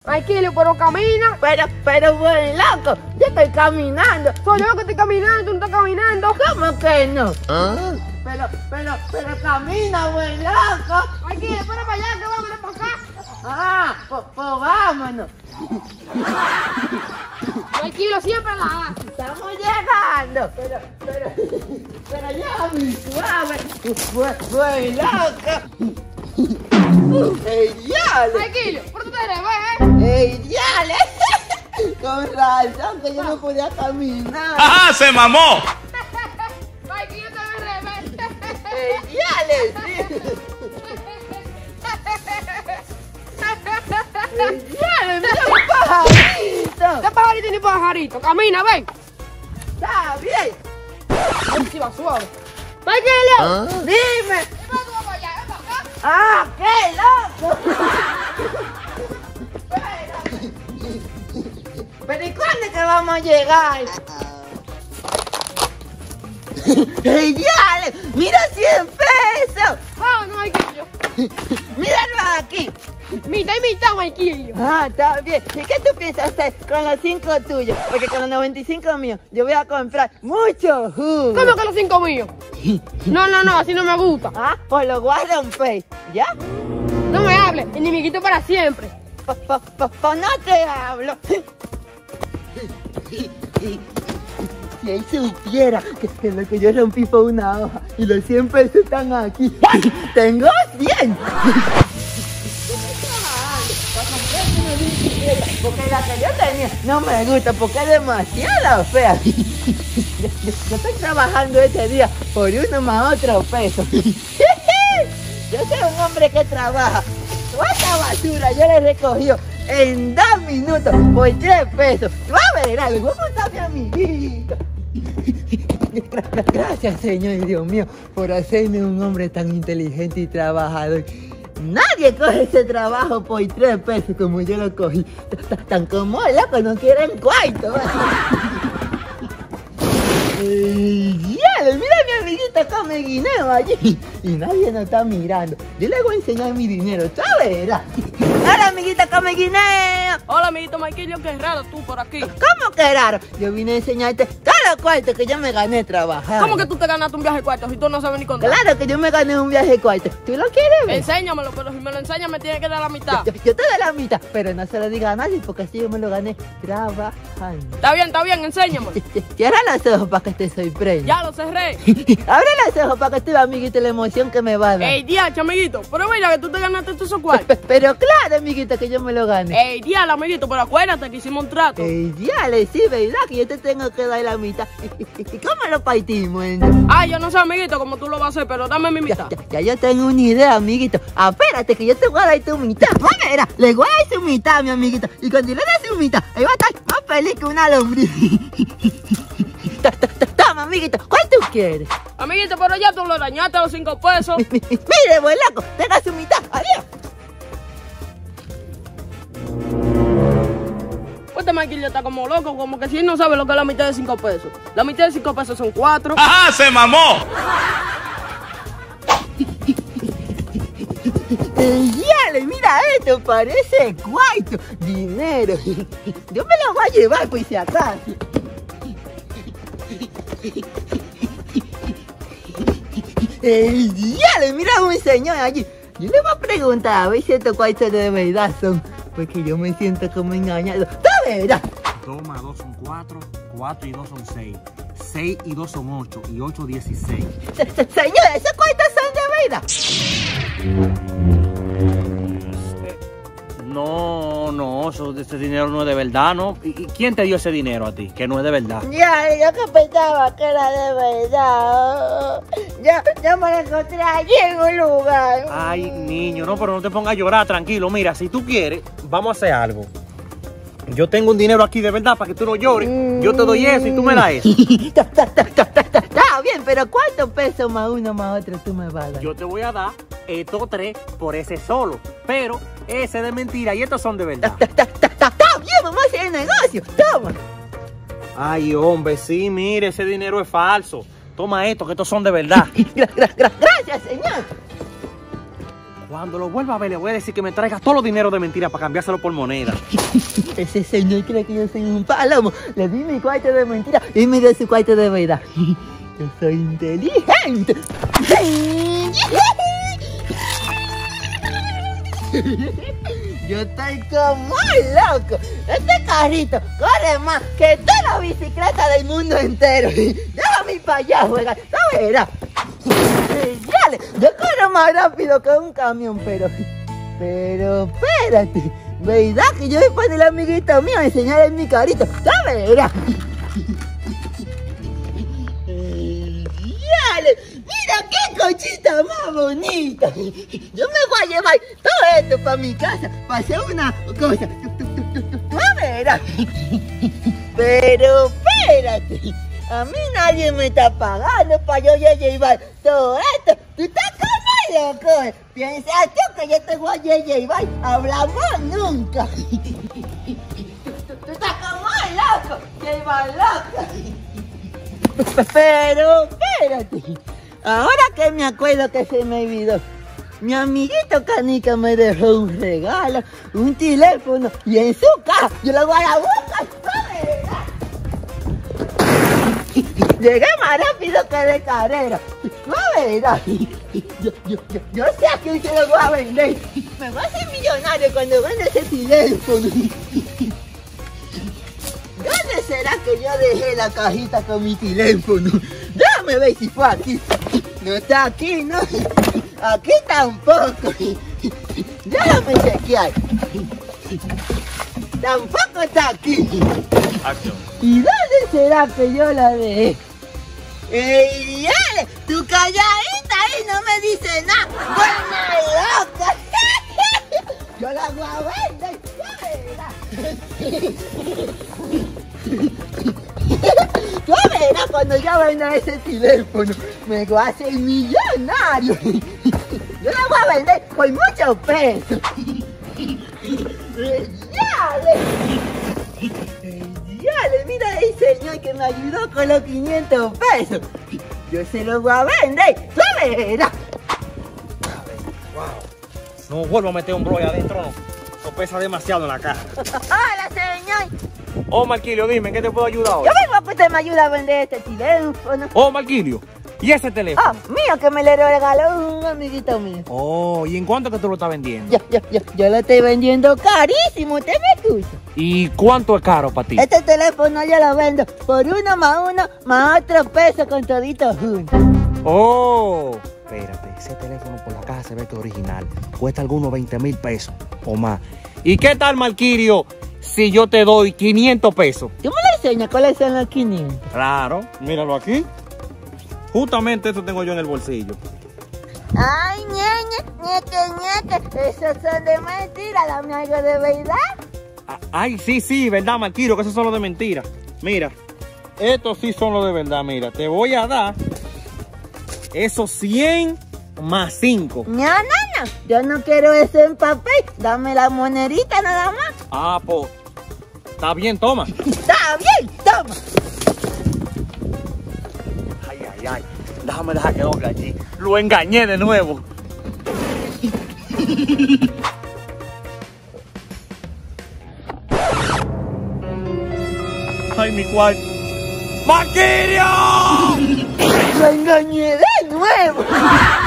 Tranquilo, pero camina. Pero buen loco, yo estoy caminando. Soy yo que estoy caminando, tú no estás caminando. ¿Cómo que no? Pero camina, buen loco. Tranquilo, espera para allá, que vámonos para acá. Pues vámonos. Tranquilo, siempre la haces. Estamos llegando. Pero ya, mi suave. Buen loco. ¡Ey, yale! Tranquilo, pero tú te revés, ¡Ey, yale! Con razón que yo no podía caminar. ¡Ajá, se mamó! Tranquilo, te revés. ¡Ey, yale! Sí. ¡Ey, yale! ¡Mira un pajarito! ¿Qué pajarito ni pajarito? Camina, ven. ¡Está bien! Ay, sí va suave. Tranquilo. ¡Dime! ¿Qué tú vas para allá? ¿Ven para acá? ¡Ah, qué loco! ¿Pero y cuándo es que vamos a llegar? ¡Ey, yale! ¡Mira 100 pesos! No, Maikillo. ¡Míralo aquí! Mitad y mitad, Maikillo. Está bien. ¿Y qué tú piensas hacer con los 5 tuyos? Porque con los 95 míos yo voy a comprar mucho jugo. ¿Cómo que los 5 míos? No, así no me gusta. Pues lo voy a romper, ¿ya? No me hables, enemiguito para siempre. Pues no te hablo. Si él supiera que lo que yo rompí fue una hoja y los 100 pesos están aquí. ¡Tengo 100! Porque la que yo tenía no me gusta porque es demasiado fea. Yo estoy trabajando este día por uno más otro peso. Yo soy un hombre que trabaja. Toda esta basura yo la he recogido en 2 minutos por 3 pesos. Tú a ver algo, voy a contar a mi amiguito. Gracias, Señor Dios mío, por hacerme un hombre tan inteligente y trabajador. Nadie coge ese trabajo por 3 pesos como yo lo cogí. Tan como el loco no quieren cuarto. Mira mi amiguita come guineo allí. Y nadie nos está mirando. Yo le voy a enseñar mi dinero, tú verás. Hola, amiguita come guineo. Hola, amiguito Maikillo, qué raro tú por aquí. ¿Cómo que raro? Yo vine a enseñarte todos los cuartos que yo me gané trabajando. ¿Cómo que tú te ganaste un viaje de cuarto si tú no sabes ni contar? Claro que yo me gané un viaje de cuarto. ¿Tú lo quieres ver? Enséñamelo, pero si me lo enseñas me tienes que dar la mitad. Yo te doy la mitad, pero no se lo diga a nadie porque así yo me lo gané trabajando. Está bien, enséñamelo. Cierra los ojos para que te sorprenda. Ya lo cerré. Abre los ojos para que te vea, amiguito, la emoción que me va a dar. Ey, diache, amiguito, pero mira que tú te ganaste todos esos cuartos. Pero claro, amiguito, que yo me lo gané. Ey, diale, amiguito, pero acuérdate que hicimos un trato. Diale, sí, verdad que yo te tengo que dar la mitad. ¿Y cómo lo partimos? Ay, yo no sé, amiguito, cómo tú lo vas a hacer, pero dame mi mitad. Ya yo tengo una idea, amiguito. Espérate que yo te voy a dar tu mitad. Mira, le voy a dar su mitad, mi amiguito. Y cuando yo le dé su mitad, ahí va a estar más feliz que una lombriz. Toma, amiguito, ¿cuál tú quieres? Amiguito, pero ya tú lo dañaste a los 5 pesos. Mire, buen loco, tenga su mitad. Adiós. Este Maikillo está como loco, como que si él no sabe lo que es la mitad de 5 pesos. La mitad de 5 pesos son 4. ¡Ajá, se mamó! Yale, mira esto, parece cuarto, dinero. Yo me lo voy a llevar por si acaso. Yale, mira un señor allí. Yo le voy a preguntar a ver si estos cuartos de verdad son, porque yo me siento como engañado. ¡Tú verás! 2 más 2 son 4, 4 y 2 son 6, 6 y 2 son 8 y 8 16. Señor, ¿esos cuartos son de verdad? No, ese dinero no es de verdad, ¿no? ¿Y quién te dio ese dinero a ti? Que no es de verdad. Ya, yo que pensaba que era de verdad. Yo me lo encontré allí en un lugar. Ay, niño, no, pero no te pongas a llorar, tranquilo. Mira, si tú quieres, vamos a hacer algo. Yo tengo un dinero aquí de verdad para que tú no llores. Yo te doy eso y tú me das eso. Está bien, pero ¿cuántos pesos más uno más otro tú me vas a dar? Yo te voy a dar estos 3 por ese solo. Pero ese de mentira y estos son de verdad. Está bien, vamos a hacer el negocio. Toma. Ay, hombre, sí, mire, ese dinero es falso. Toma esto, que estos son de verdad. Gracias, señor. Cuando lo vuelva a ver, le voy a decir que me traiga todos los dineros de mentira para cambiárselo por moneda. Ese señor cree que yo soy un palomo. Le di mi cuarto de mentira y me dio su cuarto de verdad. Yo soy inteligente. Yo estoy como loco. Este carrito corre más que toda la bicicleta del mundo entero. Déjame ir para allá, juega. No verás. Dale, yo corro más rápido que un camión, pero espérate. ¿Verdad que yo después del amiguito mío a enseñarle mi carrito? No verás. Dale, mira qué cochita más bonita. Yo me voy a llevar todo esto para mi casa para hacer una cosa. No verás. Pero espérate. A mí nadie me está pagando para yo llevar todo esto. Tú estás como loco. Piensa tú que yo te voy a llevar. Hablamos nunca. Tú estás como loco. Lleva loca. Pero espérate. Ahora que me acuerdo que se me olvidó. Mi amiguito Canica me dejó un regalo, un teléfono y en su casa yo lo voy a buscar. Llegué más rápido que de carrera. No verás. Yo sé a quién se lo voy a vender. Me voy a hacer millonario cuando venda ese teléfono. ¿Dónde será que yo dejé la cajita con mi teléfono? Déjame ver si fue aquí. No está aquí, ¿no? Aquí tampoco. Déjame chequear. Tampoco está aquí. Acción. ¿Y dónde será que yo la dejé? ¡Ey, dale! ¡Tu calladita ahí no me dice nada! ¡Buena loca! ¡Yo la voy a vender! ¡Tú verás cuando yo venda ese teléfono! ¡Me voy a hacer millonario! ¡Yo la voy a vender por muchos pesos! ¡Dale! Dale, mira el señor que me ayudó con los 500 pesos. Yo se los voy a vender. ¡Tú verás! No vuelvo a meter un bro ahí adentro, no. Eso pesa demasiado en la caja. ¡Hola, señor! Oh, Marquilio, dime, ¿qué te puedo ayudar hoy? Yo vengo a que usted me ayuda a vender este teléfono. Oh, Marquilio, ¿y ese teléfono? Ah, mío, que me le regaló un amiguito mío. Oh, ¿y en cuánto que tú lo estás vendiendo? Yo lo estoy vendiendo carísimo, ¿usted me escucha? ¿Y cuánto es caro para ti? Este teléfono yo lo vendo por uno más otro peso con todito juntos. Oh, espérate, ese teléfono por la caja se ve que es original. Cuesta algunos 20,000 pesos o más. ¿Y qué tal, Marquilio, si yo te doy 500 pesos? ¿Tú me lo enseñas cuáles son los 500? Claro, míralo aquí. Justamente eso tengo yo en el bolsillo. Ay, ñeque, esos son de mentira, dame algo de verdad. Ay, sí, verdad, Marquilio, que esos son los de mentira. Mira, estos sí son los de verdad, mira. Te voy a dar esos 100 más 5. No, yo no quiero eso en papel, dame la monedita nada más. Ah, pues, está bien, toma. Está bien, toma. Ay, déjame dejar que doble allí. Lo engañé de nuevo. Ay, mi cuarto. ¡Marquilio! Lo engañé de nuevo.